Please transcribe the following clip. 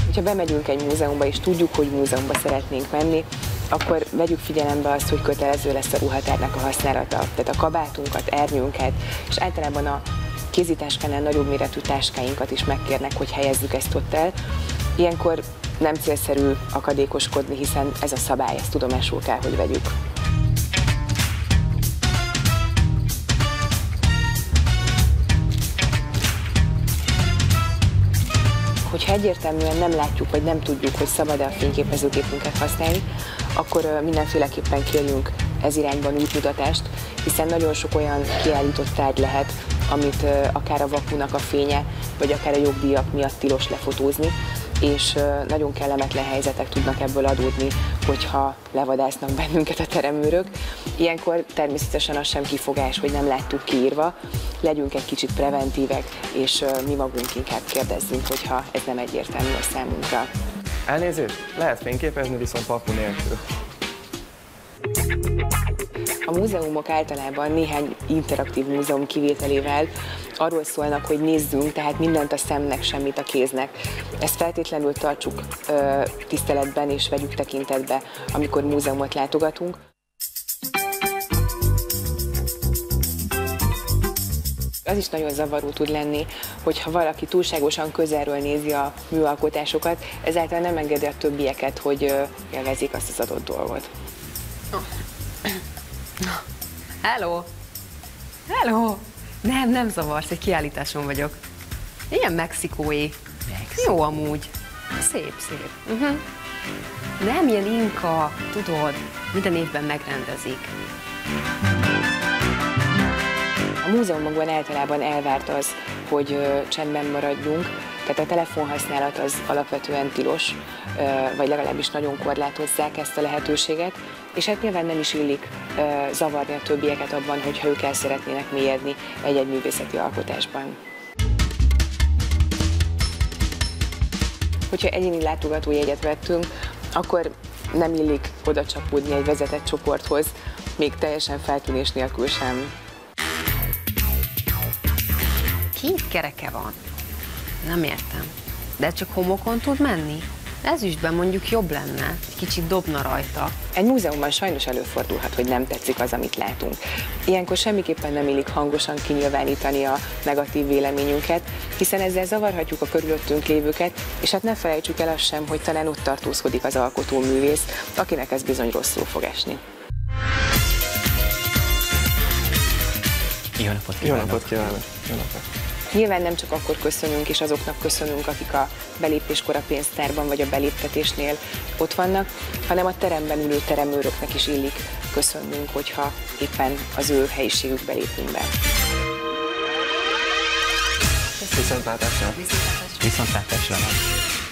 hogyha bemegyünk egy múzeumba, és tudjuk, hogy múzeumba szeretnénk menni, akkor vegyük figyelembe azt, hogy kötelező lesz a ruhatárnak a használata. Tehát a kabátunkat, ernyőnket, és általában a kézitáskánál nagyobb méretű táskáinkat is megkérnek, hogy helyezzük ezt ott el. Ilyenkor nem célszerű akadékoskodni, hiszen ez a szabály, ezt tudomásul kell, hogy vegyük. Hogyha egyértelműen nem látjuk, vagy nem tudjuk, hogy szabad-e a fényképezőgépünket használni, akkor mindenféleképpen kérjünk ez irányban útmutatást, hiszen nagyon sok olyan kiállított tárgy lehet, amit akár a vakunak a fénye, vagy akár a jogdíjak miatt tilos lefotózni, és nagyon kellemetlen helyzetek tudnak ebből adódni, hogyha levadásznak bennünket a teremőrök. Ilyenkor természetesen az sem kifogás, hogy nem láttuk kiírva, legyünk egy kicsit preventívek, és mi magunk inkább kérdezzünk, hogyha ez nem egyértelmű a számunkra. Elnézést, lehet fényképezni, viszont papu nélkül. A múzeumok általában néhány interaktív múzeum kivételével arról szólnak, hogy nézzünk, tehát mindent a szemnek, semmit a kéznek. Ezt feltétlenül tartsuk tiszteletben és vegyük tekintetbe, amikor múzeumot látogatunk. Az is nagyon zavaró tud lenni, hogyha valaki túlságosan közelről nézi a műalkotásokat, ezáltal nem engedi a többieket, hogy élvezik azt az adott dolgot. Hello! Hello! Nem zavarsz, egy kiállításon vagyok. Ilyen mexikói. Jó amúgy. Szép. Nem ilyen inka, tudod, minden évben megrendezik. A múzeumokban általában elvárt az, hogy csendben maradjunk, tehát a telefonhasználat az alapvetően tilos, vagy legalábbis nagyon korlátozzák ezt a lehetőséget, és hát nyilván nem is illik zavarni a többieket abban, hogyha ők el szeretnének mélyedni egy-egy művészeti alkotásban. Hogyha egyéni látogatójegyet vettünk, akkor nem illik oda csapódni egy vezetett csoporthoz, még teljesen feltűnés nélkül sem. 2 kereke van. Nem értem. De csak homokon tud menni? Ezüstben mondjuk jobb lenne, egy kicsit dobna rajta. Egy múzeumban sajnos előfordulhat, hogy nem tetszik az, amit látunk. Ilyenkor semmiképpen nem illik hangosan kinyilvánítani a negatív véleményünket, hiszen ezzel zavarhatjuk a körülöttünk lévőket, és hát ne felejtsük el azt sem, hogy talán ott tartózkodik az alkotóművész, akinek ez bizony rosszul fog esni. Jó napot kívánok! Jó napot kívánok! Jó napot. Nyilván nem csak akkor köszönünk, és azoknak köszönünk, akik a belépéskor a pénztárban vagy a beléptetésnél ott vannak, hanem a teremben ülő teremőröknek is illik köszönnünk, hogyha éppen az ő helyiségükbe lépünk be. Viszontlátásra! Viszontlátásra!